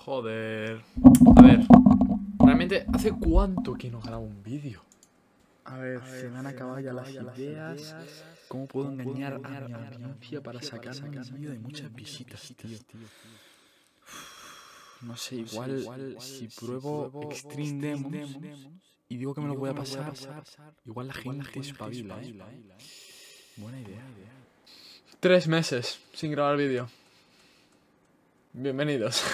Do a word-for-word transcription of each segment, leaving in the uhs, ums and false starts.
Joder. A ver, realmente, ¿hace cuánto que no grabo un vídeo? A ver, a ver, se me han acabado ya las ideas. ideas. ¿Cómo puedo ¿Cómo engañar puedo a mi audiencia para sacar un vídeo de muchas visitas, tío? No sé, igual, igual si pruebo Extreme Demons y digo que me lo voy a pasar, igual la gente espabila, ¿eh? Buena idea. Tres meses sin grabar vídeo. Bienvenidos.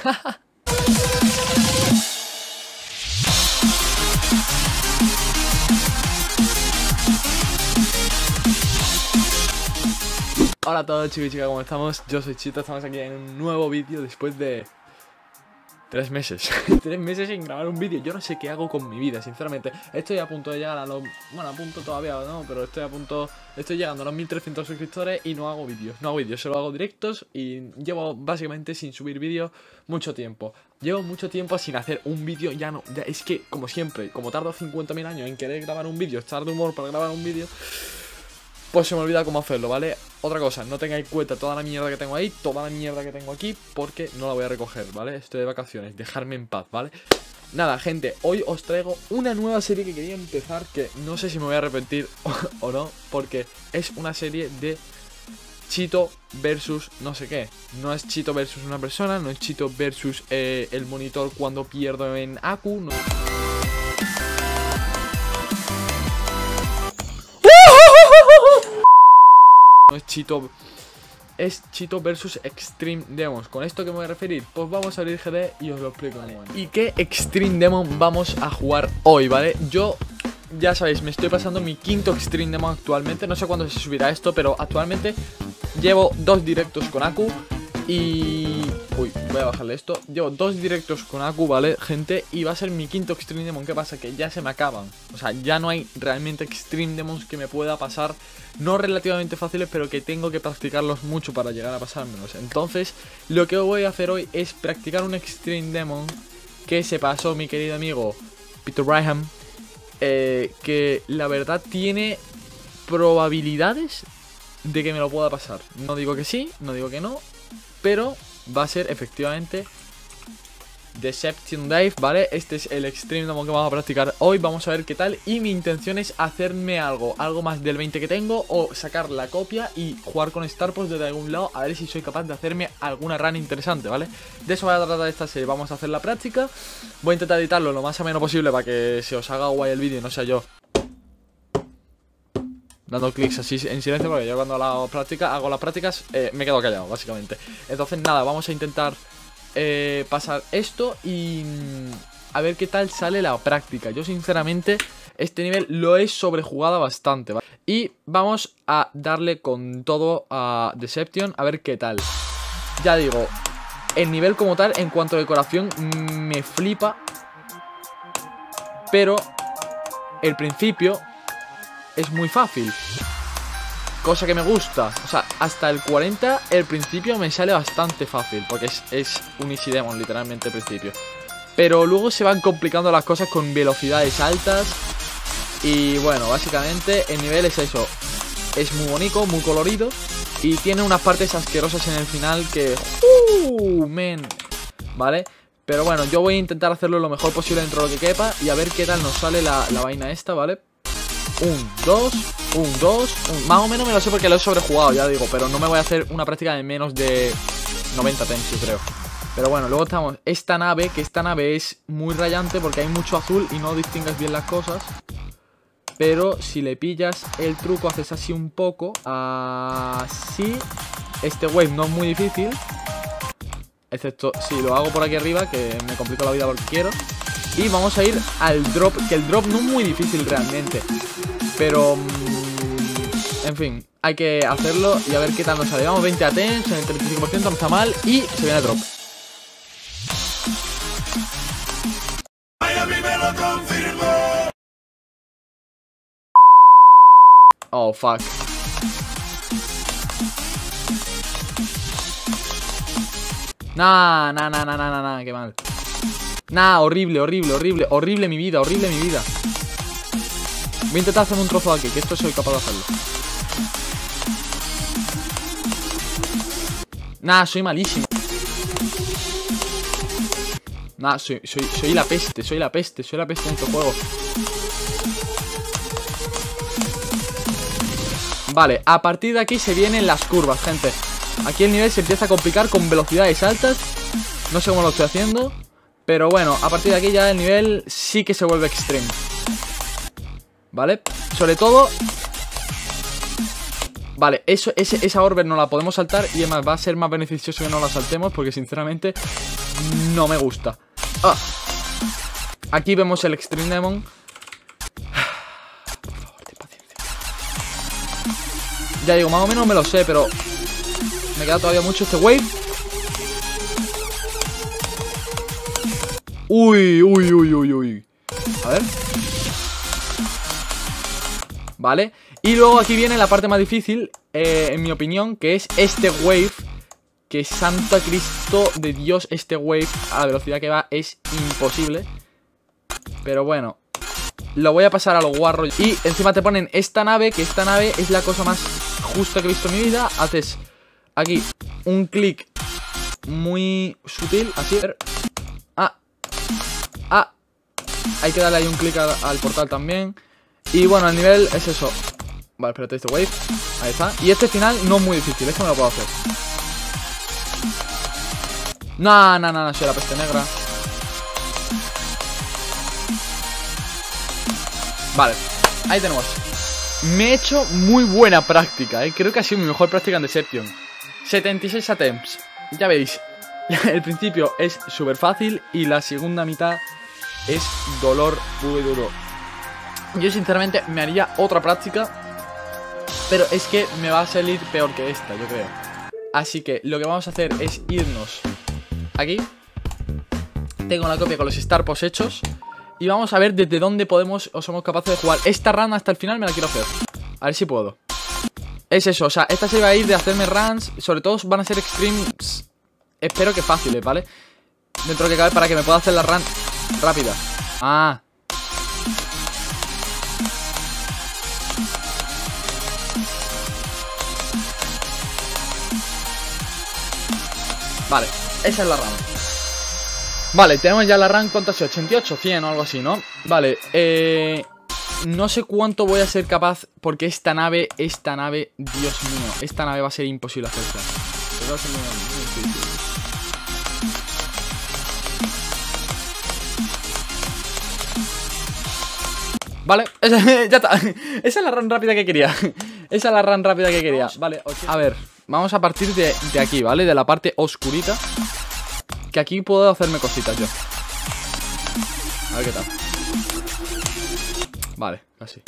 Hola a todos, chicos y chicas, ¿cómo estamos? Yo soy Chito, estamos aquí en un nuevo vídeo después de... Tres meses. Tres meses sin grabar un vídeo. Yo no sé qué hago con mi vida, sinceramente. Estoy a punto de llegar a los... Bueno, a punto todavía no, pero estoy a punto... Estoy llegando a los mil trescientos suscriptores y no hago vídeos. No hago vídeos, solo hago directos y llevo básicamente sin subir vídeos mucho tiempo. Llevo mucho tiempo sin hacer un vídeo, ya no... Ya, es que, como siempre, como tardo cincuenta mil años en querer grabar un vídeo, estar de humor para grabar un vídeo... Pues se me olvida cómo hacerlo, ¿vale? Otra cosa, no tengáis en cuenta toda la mierda que tengo ahí, toda la mierda que tengo aquí, porque no la voy a recoger, ¿vale? Estoy de vacaciones, dejarme en paz, ¿vale? Nada, gente, hoy os traigo una nueva serie que quería empezar, que no sé si me voy a arrepentir o, o no, porque es una serie de Chito versus no sé qué. No es Chito versus una persona, no es Chito versus eh, el monitor cuando pierdo en Aku, no... No es Chito, es Chito versus Extreme Demons. ¿Con esto qué me voy a referir? Pues vamos a abrir G D y os lo explico. Vale. ¿Y qué Extreme Demon vamos a jugar hoy, vale? Yo, ya sabéis, me estoy pasando mi quinto Extreme Demon actualmente. No sé cuándo se subirá esto, pero actualmente llevo dos directos con Aku. Y... Uy, voy a bajarle esto. Llevo dos directos con Aku, ¿vale, gente? Y va a ser mi quinto Extreme Demon. ¿Qué pasa? Que ya se me acaban. O sea, ya no hay realmente Extreme Demons que me pueda pasar. No relativamente fáciles, pero que tengo que practicarlos mucho para llegar a pasármelos. Entonces, lo que voy a hacer hoy es practicar un Extreme Demon que se pasó mi querido amigo Peter Braham. Eh, que la verdad tiene probabilidades de que me lo pueda pasar. No digo que sí, no digo que no, pero va a ser efectivamente Deception Dive, ¿vale? Este es el Extreme Demon que vamos a practicar hoy. Vamos a ver qué tal. Y mi intención es hacerme algo, algo más del veinte que tengo, o sacar la copia y jugar con Star Post desde algún lado, a ver si soy capaz de hacerme alguna run interesante, ¿vale? De eso va a tratar esta serie. Vamos a hacer la práctica. Voy a intentar editarlo lo más ameno posible para que se os haga guay el vídeo y no sea yo dando clics así en silencio, porque yo cuando hago la práctica, hago las prácticas, eh, me quedo callado, básicamente. Entonces nada, vamos a intentar eh, pasar esto y mm, a ver qué tal sale la práctica. Yo sinceramente este nivel lo he sobrejugado bastante, ¿vale? Y vamos a darle con todo a Deception, a ver qué tal. Ya digo, el nivel como tal, en cuanto a decoración, me flipa. Pero el principio es muy fácil, cosa que me gusta. O sea, hasta el cuarenta el principio me sale bastante fácil, porque es, es un Easy Demon literalmente el principio. Pero luego se van complicando las cosas con velocidades altas. Y bueno, básicamente el nivel es eso. Es muy bonito, muy colorido, y tiene unas partes asquerosas en el final que... ¡Uh! Men, ¿vale? Pero bueno, yo voy a intentar hacerlo lo mejor posible dentro de lo que quepa y a ver qué tal nos sale la, la vaina esta, ¿vale? Un, dos, un, dos, un... Más o menos me lo sé porque lo he sobrejugado, ya digo. Pero no me voy a hacer una práctica de menos de noventa temps, yo creo. Pero bueno, luego estamos esta nave, que esta nave es muy rayante porque hay mucho azul y no distingues bien las cosas. Pero si le pillas el truco, haces así un poco, así. Este wave no es muy difícil, excepto si lo hago por aquí arriba, que me complico la vida porque quiero. Y vamos a ir al drop, que el drop no es muy difícil realmente, pero mmm, en fin, hay que hacerlo y a ver qué tal nos sale. Vamos veinte a temps, en el treinta y cinco por ciento, no está mal. Y se viene el drop. Oh, fuck. Nah, nah, nah, nah, nah, nah, nah, qué mal. Nah, horrible, horrible, horrible, horrible mi vida, horrible mi vida. Voy a intentar hacer un trozo de aquí, que esto soy capaz de hacerlo. Nah, soy malísimo. Nada, soy, soy, soy la peste, soy la peste, soy la peste en este juego. Vale, a partir de aquí se vienen las curvas, gente. Aquí el nivel se empieza a complicar con velocidades altas. No sé cómo lo estoy haciendo, pero bueno, a partir de aquí ya el nivel sí que se vuelve extreme. Vale, sobre todo... Vale, eso, ese, esa orbe no la podemos saltar. Y además va a ser más beneficioso que no la saltemos, porque sinceramente no me gusta. Ah. Aquí vemos el Extreme Demon. Por favor, ten paciencia. Ya digo, más o menos me lo sé, pero me queda todavía mucho este wave. Uy, uy, uy, uy, uy. A ver. Vale. Y luego aquí viene la parte más difícil, eh, en mi opinión, que es este wave. Que Santa Cristo de Dios, este wave a la velocidad que va es imposible. Pero bueno, lo voy a pasar a los guarros. Y encima te ponen esta nave, que esta nave es la cosa más justa que he visto en mi vida. Haces aquí un clic muy sutil, así. Ah, ah. Hay que darle ahí un clic al, al portal también. Y bueno, el nivel es eso. Vale, espérate, este wave. Ahí está. Y este final no es muy difícil, es que me lo puedo hacer. No, no, no, no, soy la peste negra. Vale, ahí tenemos. Me he hecho muy buena práctica, ¿eh? Creo que ha sido mi mejor práctica en Deception. setenta y seis attempts. Ya veis, el principio es súper fácil y la segunda mitad es dolor puro y duro. Yo sinceramente me haría otra práctica, pero es que me va a salir peor que esta, yo creo. Así que lo que vamos a hacer es irnos aquí. Tengo la copia con los Star Posts hechos. Y vamos a ver desde dónde podemos o somos capaces de jugar. Esta run hasta el final me la quiero hacer. A ver si puedo. Es eso, o sea, esta se va a ir de hacerme runs. Sobre todo van a ser extremes. Espero que fáciles, ¿vale? Dentro de lo que cabe para que me pueda hacer la run rápida. Ah. Vale, esa es la run. Vale, tenemos ya la run, ¿cuánto ha sido? ochenta y ocho, cien o algo así, ¿no? Vale, eh... no sé cuánto voy a ser capaz, porque esta nave, esta nave, Dios mío, esta nave va a ser imposible hacerla. Va a ser muy, muy difícil. Vale, esa, ya está. Esa es la run rápida que quería. Esa es la run rápida que quería. Vale, a ver, vamos a partir de, de aquí, ¿vale? De la parte oscurita. Que aquí puedo hacerme cositas yo. A ver qué tal. Vale, así.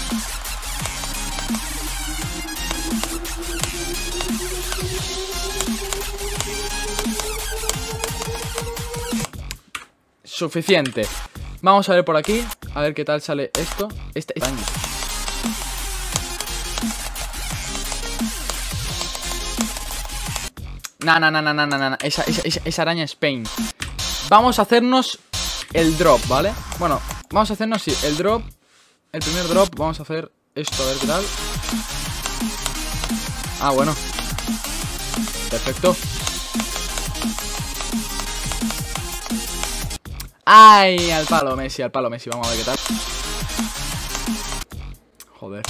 Suficiente. Vamos a ver por aquí. A ver qué tal sale esto. Este daño. No, no, no, no, no, no, no. Esa, esa, esa, esa araña es pain. Vamos a hacernos el drop, ¿vale? Bueno, vamos a hacernos, sí, el drop. El primer drop, vamos a hacer esto, a ver qué tal. Ah, bueno. Perfecto. ¡Ay! Al palo Messi, al palo Messi. Vamos a ver qué tal. Joder.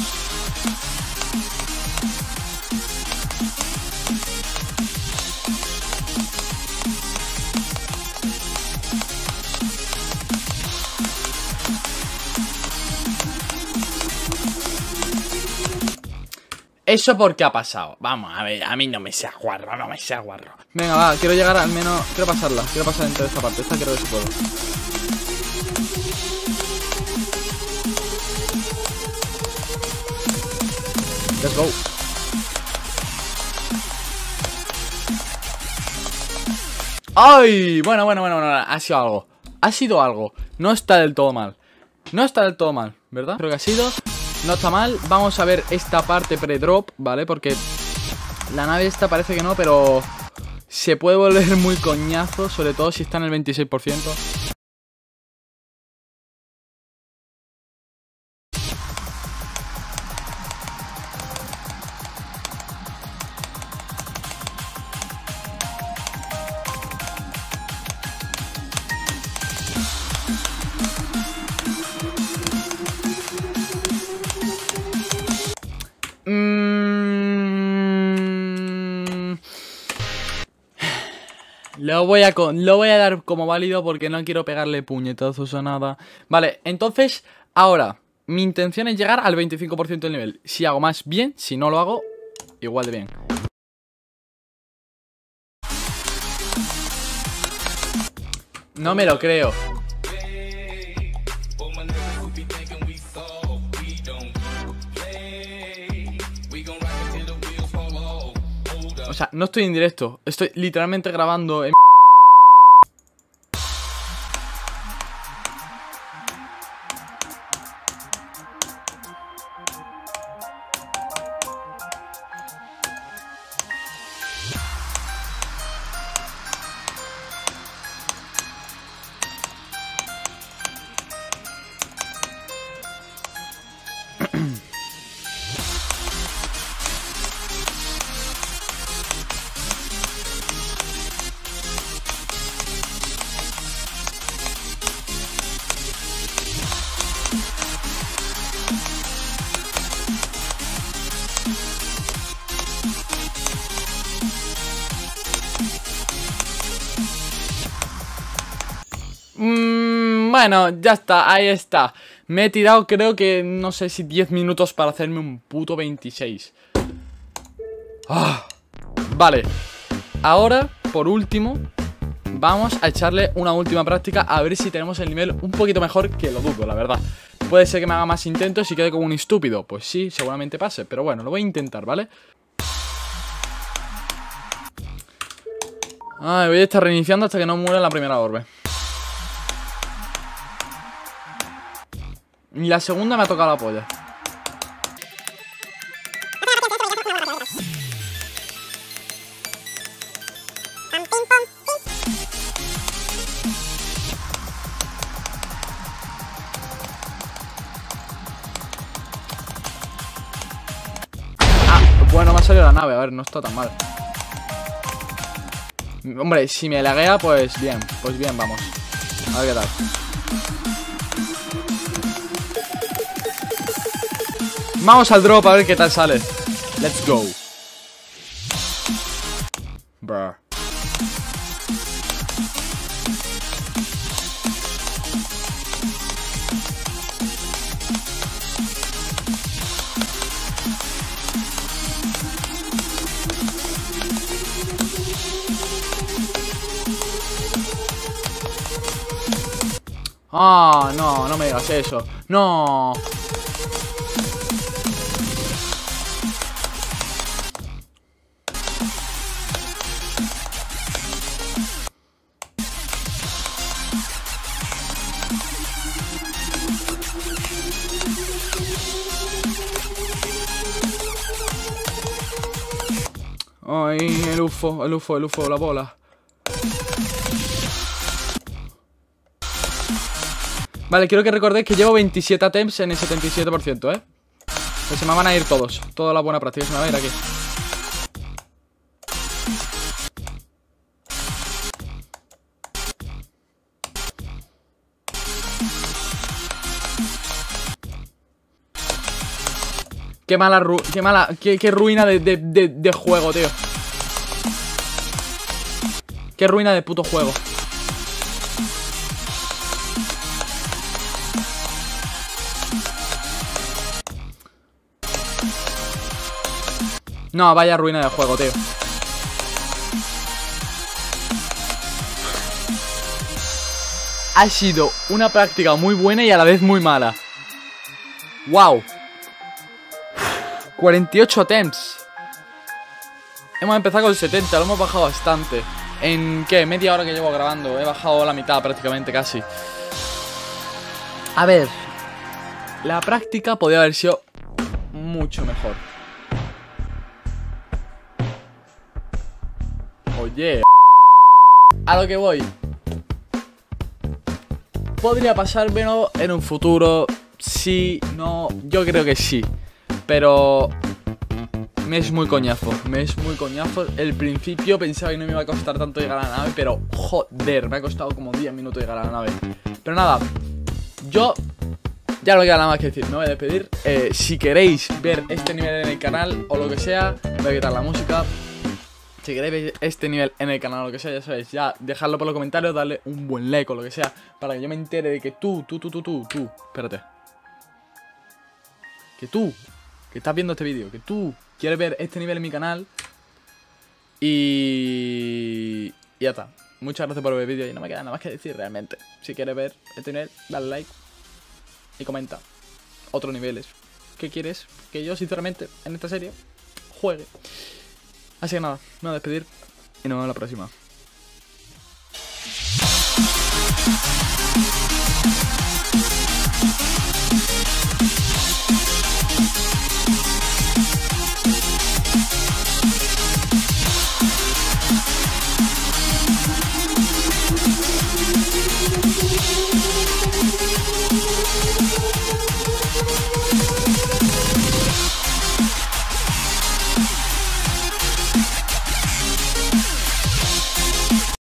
¿Eso por qué ha pasado? Vamos, a ver, a mí no me sea guarro, no me sea guarro. Venga, va, quiero llegar al menos... Quiero pasarla, quiero pasar dentro de esta parte. Esta creo que sí puedo. Let's go. ¡Ay! Bueno, bueno, bueno, bueno, ha sido algo. Ha sido algo. No está del todo mal. No está del todo mal, ¿verdad? Creo que ha sido... No está mal, vamos a ver esta parte pre-drop, ¿vale? Porque la nave esta parece que no, pero se puede volver muy coñazo, sobre todo si está en el veintiséis por ciento. Lo voy, a lo voy a dar como válido porque no quiero pegarle puñetazos a nada. Vale, entonces, ahora, mi intención es llegar al veinticinco por ciento del nivel. Si hago más, bien. Si no lo hago, igual de bien. No me lo creo. O sea, no estoy en directo. Estoy literalmente grabando en... Mm, bueno, ya está, ahí está. Me he tirado creo que, no sé si diez minutos para hacerme un puto veintiséis. Ah, vale. Ahora, por último, vamos a echarle una última práctica a ver si tenemos el nivel un poquito mejor, que lo dudo, la verdad. Puede ser que me haga más intentos y quede como un estúpido. Pues sí, seguramente pase, pero bueno, lo voy a intentar, ¿vale? Ay, voy a estar reiniciando hasta que no muera la primera orbe. Y la segunda me ha tocado la polla. Ah, bueno, me ha salido la nave. A ver, no está tan mal. Hombre, si me laguea, pues bien. Pues bien, vamos. A ver qué tal. Vamos al drop a ver qué tal sale. Let's go. Bruh. Ah, no, no me digas eso. No. Ay, el U F O, el U F O, el U F O, la bola. Vale, quiero que recordéis que llevo veintisiete attempts en el setenta y siete por ciento, ¿eh? Pues se me van a ir todos. Toda la buena práctica se me va a ir aquí. Qué mala, ru qué mala, qué, qué ruina de, de, de, de juego, tío. Qué ruina de puto juego. No, vaya ruina de juego, tío. Ha sido una práctica muy buena y a la vez muy mala. Wow. cuarenta y ocho attempts. Hemos empezado con setenta, lo hemos bajado bastante. ¿En qué? Media hora que llevo grabando. He bajado la mitad prácticamente, casi. A ver, la práctica podría haber sido mucho mejor. Oye, a lo que voy. Podría pasármelo en un futuro. Sí, no, yo creo que sí. Pero me es muy coñazo, me es muy coñazo. El principio pensaba que no me iba a costar tanto llegar a la nave, pero joder, me ha costado como diez minutos llegar a la nave. Pero nada, yo ya no me queda nada más que decir, me voy a despedir. eh, Si queréis ver este nivel en el canal o lo que sea, voy a quitar la música. Si queréis ver este nivel en el canal o lo que sea, ya sabéis, ya dejadlo por los comentarios, darle un buen like o lo que sea, para que yo me entere de que tú, tú, tú, tú, tú, tú, espérate. Que tú, que estás viendo este vídeo, que tú quieres ver este nivel en mi canal. Y... y ya está. Muchas gracias por ver el vídeo y no me queda nada más que decir realmente. Si quieres ver este nivel, dale like y comenta otros niveles que quieres que yo sinceramente en esta serie juegue. Así que nada, me voy a despedir y nos vemos la próxima.